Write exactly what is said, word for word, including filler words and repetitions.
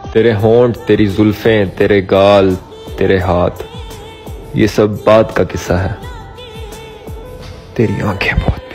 तेरे होंठ, तेरी जुल्फें, तेरे गाल, तेरे हाथ, ये सब बात का किस्सा है। तेरी आंखें बहुत